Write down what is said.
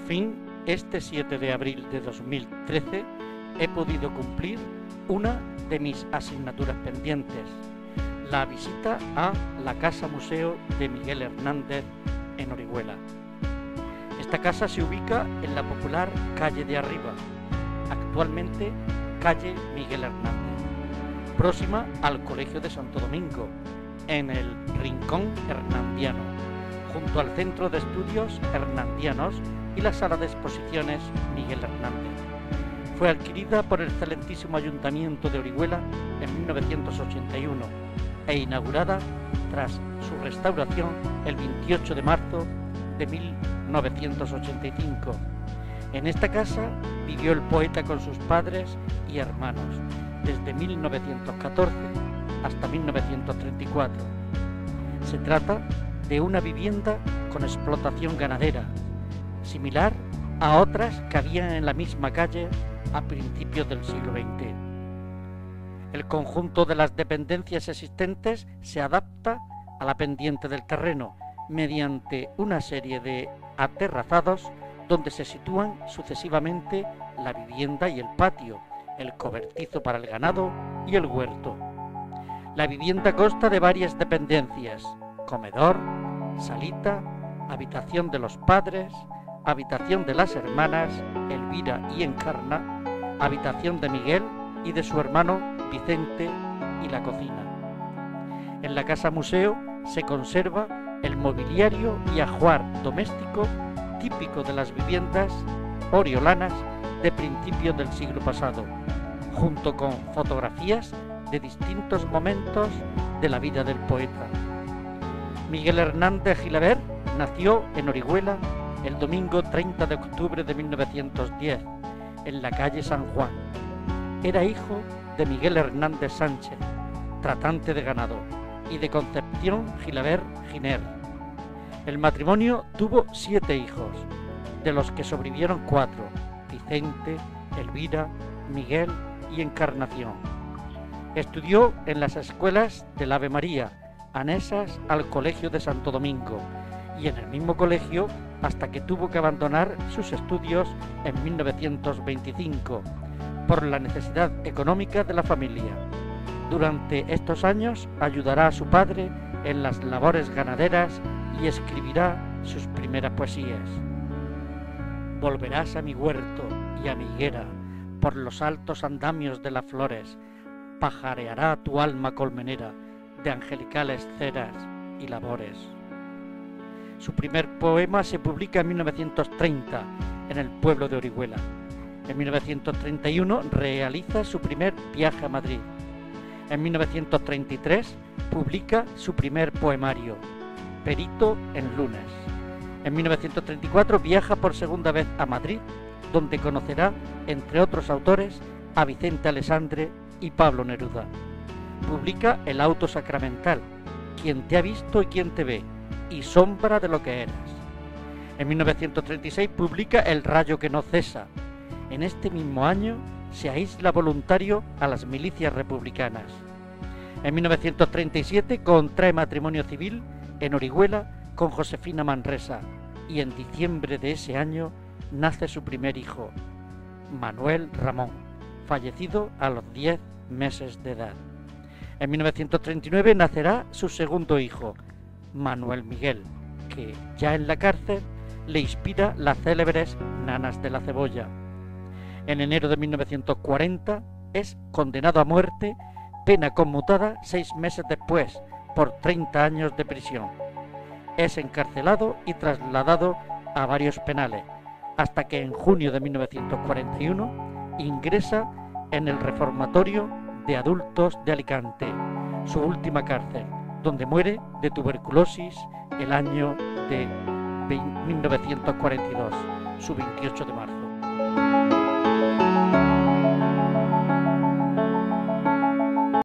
fin, este 7 de abril de 2013, he podido cumplir una de mis asignaturas pendientes, la visita a la Casa Museo de Miguel Hernández en Orihuela. Esta casa se ubica en la popular Calle de Arriba, actualmente Calle Miguel Hernández, próxima al Colegio de Santo Domingo, en el Rincón Hernandiano, junto al Centro de Estudios Hernandianos y la Sala de Exposiciones Miguel Hernández. Fue adquirida por el excelentísimo Ayuntamiento de Orihuela en 1981 e inaugurada tras su restauración el 28 de marzo de 1985. En esta casa vivió el poeta con sus padres y hermanos desde 1914 hasta 1934. Se trata de una vivienda con explotación ganadera, similar a otras que había en la misma calle a principios del siglo XX. El conjunto de las dependencias existentes se adapta a la pendiente del terreno mediante una serie de aterrazados donde se sitúan sucesivamente la vivienda y el patio, el cobertizo para el ganado y el huerto. La vivienda consta de varias dependencias: comedor, salita, habitación de los padres, habitación de las hermanas Elvira y Encarna, habitación de Miguel y de su hermano Vicente y la cocina. En la casa museo se conserva el mobiliario y ajuar doméstico típico de las viviendas oriolanas de principios del siglo pasado, junto con fotografías de distintos momentos de la vida del poeta. Miguel Hernández Gilabert nació en Orihuela el domingo 30 de octubre de 1910, en la calle San Juan. Era hijo de Miguel Hernández Sánchez, tratante de ganado, y de Concepción Gilabert Giner. El matrimonio tuvo 7 hijos, de los que sobrevivieron 4, Vicente, Elvira, Miguel y Encarnación. Estudió en las escuelas del Ave María, anexas al Colegio de Santo Domingo, y en el mismo colegio hasta que tuvo que abandonar sus estudios en 1925 por la necesidad económica de la familia. Durante estos años ayudará a su padre en las labores ganaderas y escribirá sus primeras poesías. Volverás a mi huerto y a mi higuera, por los altos andamios de las flores, pajareará tu alma colmenera de angelicales ceras y labores. Su primer poema se publica en 1930 en el pueblo de Orihuela. En 1931 realiza su primer viaje a Madrid. En 1933 publica su primer poemario, Perito en lunes. En 1934 viaja por segunda vez a Madrid, donde conocerá, entre otros autores, a Vicente Alessandre y Pablo Neruda. Publica El auto sacramental, Quien te ha visto y quien te ve, y Sombra de lo que eras. En 1936 publica El rayo que no cesa. En este mismo año se aísla voluntario a las milicias republicanas. En 1937 contrae matrimonio civil en Orihuela con Josefina Manresa, y en diciembre de ese año nace su primer hijo, Manuel Ramón, fallecido a los 10 meses de edad. En 1939 nacerá su segundo hijo, Manuel Miguel, que ya en la cárcel le inspira las célebres Nanas de la Cebolla. En enero de 1940 es condenado a muerte, pena conmutada 6 meses después, por 30 años de prisión. Es encarcelado y trasladado a varios penales, hasta que en junio de 1941 ingresa en el Reformatorio de Adultos de Alicante, su última cárcel, donde muere de tuberculosis el año de 1942, su 28 de marzo.